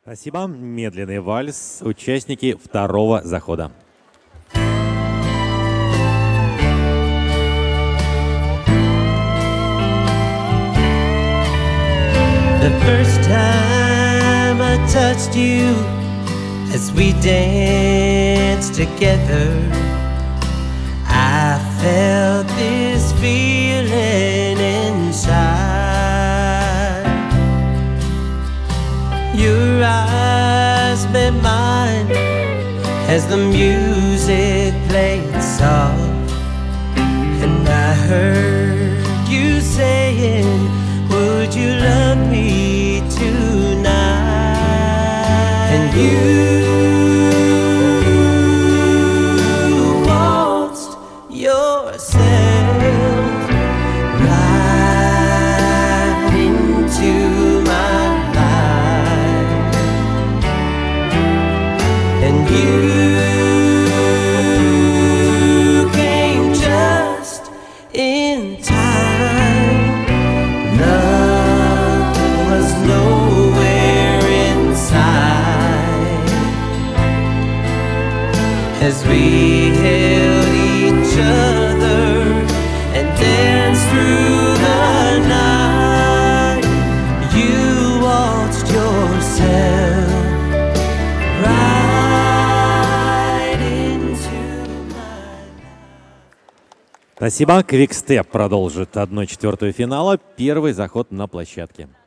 Спасибо. Медленный вальс. Участники второго захода. The first time I touched you as we danced together, I felt this feeling inside. Your eyes met mine as the music played soft, and I heard you saying, would you love me tonight? And you waltzed yourself right into my life, and you came just in time. Love was nowhere inside as we held each other and danced through the night. You waltzed yourself right into my life. Спасибо. Квикстеп продолжит 1/4 финала. Первый заход на площадке.